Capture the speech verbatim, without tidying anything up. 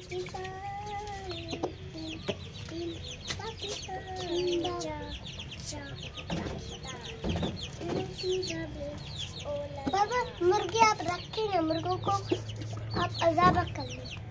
बाबा मुर्गे आप रखें ना, मुर्गों को आप अज़ाब कर लें।